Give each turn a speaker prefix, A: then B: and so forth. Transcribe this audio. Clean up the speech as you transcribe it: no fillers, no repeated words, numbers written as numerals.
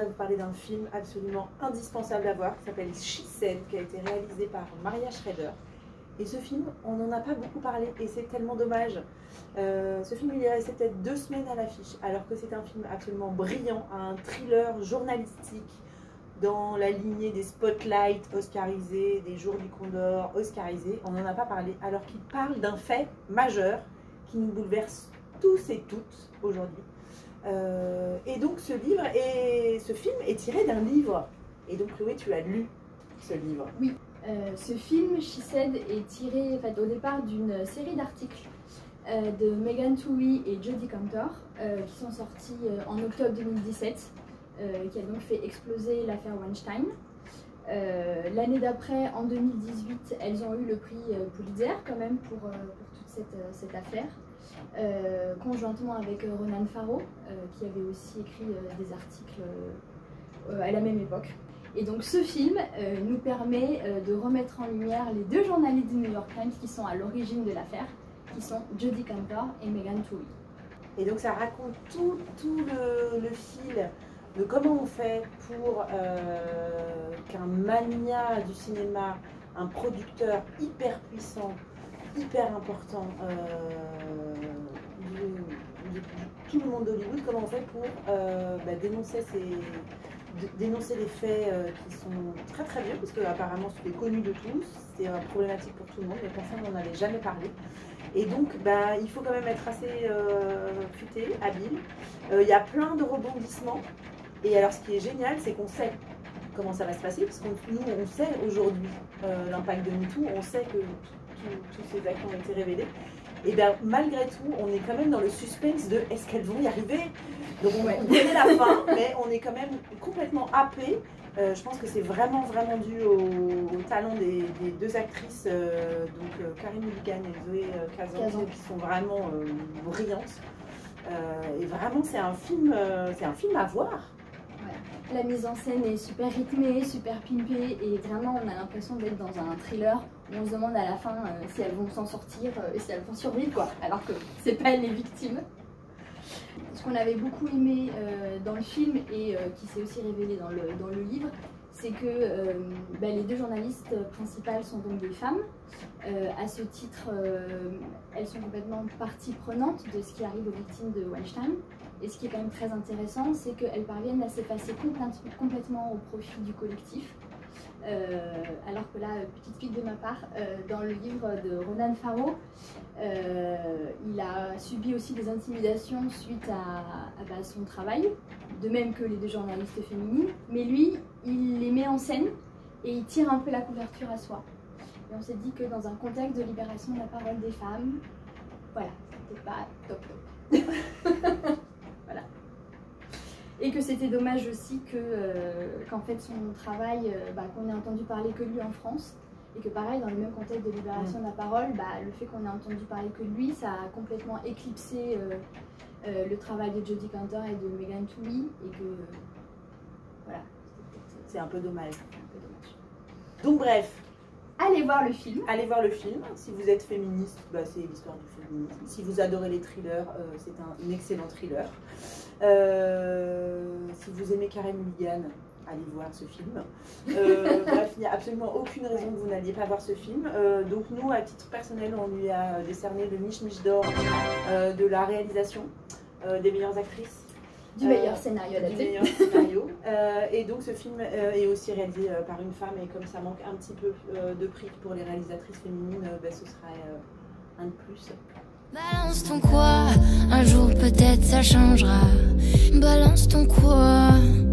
A: vous parler d'un film absolument indispensable à voir qui s'appelle She Said, qui a été réalisé par Maria Schrader. Et ce film, on n'en a pas beaucoup parlé et c'est tellement dommage. Ce film, il est resté peut-être 2 semaines à l'affiche, alors que c'est un film absolument brillant, un thriller journalistique dans la lignée des spotlights oscarisés, des Jours du Condor oscarisés. On n'en a pas parlé, alors qu'il parle d'un fait majeur qui nous bouleverse tous et toutes aujourd'hui. Et donc ce livre et ce film est tiré d'un livre. Et donc Chloé, tu as lu ce livre.
B: Oui, ce film, She Said, est tiré en fait, au départ d'une série d'articles de Megan Twohey et Jodie Cantor qui sont sortis en octobre 2017, qui a donc fait exploser l'affaire Weinstein. L'année d'après, en 2018, elles ont eu le prix Pulitzer quand même pour toute cette affaire. Conjointement avec Ronan Farrow, qui avait aussi écrit des articles à la même époque. Et donc ce film nous permet de remettre en lumière les 2 journalistes du New York Times qui sont à l'origine de l'affaire, qui sont Jodie Cantor et Megan Twohey.
A: Et donc ça raconte tout le fil de comment on fait pour qu'un mania du cinéma, un producteur hyper puissant, hyper important de tout le monde d'Hollywood, comment on fait pour dénoncer les faits qui sont très très vieux, parce qu'apparemment c'était connu de tous, c'était problématique pour tout le monde, mais personne n'en avait jamais parlé. Et donc il faut quand même être assez futé, habile. Il y a plein de rebondissements. Et alors ce qui est génial, c'est qu'on sait comment ça va se passer, parce que nous on sait aujourd'hui l'impact de MeToo, on sait que tous ces actes ont été révélés. Et bien malgré tout, on est quand même dans le suspense de est-ce qu'elles vont y arriver? Donc on connaît la fin, mais on est quand même complètement happé. Je pense que c'est vraiment dû au talent des 2 actrices, donc Carey Mulligan et Zoé Kazan, qui sont vraiment brillantes. Et vraiment c'est un film à voir.
B: La mise en scène est super rythmée, super pimpée et vraiment on a l'impression d'être dans un thriller où on se demande à la fin si elles vont s'en sortir et si elles vont survivre quoi, alors que c'est pas elles les victimes. Ce qu'on avait beaucoup aimé dans le film et qui s'est aussi révélé dans le livre, c'est que les 2 journalistes principales sont donc des femmes. À ce titre, elles sont complètement partie prenante de ce qui arrive aux victimes de Weinstein. Et ce qui est quand même très intéressant, c'est qu'elles parviennent à s'effacer complètement au profit du collectif. Alors que là, petite pique de ma part, dans le livre de Ronan Farrow, il a subi aussi des intimidations suite à son travail, de même que les 2 journalistes féminines. Mais lui, il les met en scène et il tire un peu la couverture à soi. Et on s'est dit que dans un contexte de libération de la parole des femmes, voilà, c'était pas top. Voilà. Et que c'était dommage aussi qu'en fait son travail, qu'on ait entendu parler que lui en France, et que pareil, dans le même contexte de libération de la parole, le fait qu'on ait entendu parler que lui, ça a complètement éclipsé le travail de Jodie Cantor et de Megan Twohey, et que voilà.
A: C'est un peu dommage. Donc bref.
B: Allez voir le film.
A: Allez voir le film. Si vous êtes féministe, c'est l'histoire du féminisme. Si vous adorez les thrillers, c'est un excellent thriller. Si vous aimez Carey Mulligan, allez voir ce film. Bref, il n'y a absolument aucune raison que vous n'alliez pas voir ce film. Donc nous, à titre personnel, on lui a décerné le Mich Mich d'or de la réalisation, des meilleures actrices.
B: Du meilleur scénario adapté.
A: Du meilleur scénario. Et donc ce film est aussi réalisé par une femme, et comme ça manque un petit peu de prix pour les réalisatrices féminines, ce serait un de plus.
C: Balance ton quoi, un jour peut-être ça changera. Balance ton quoi.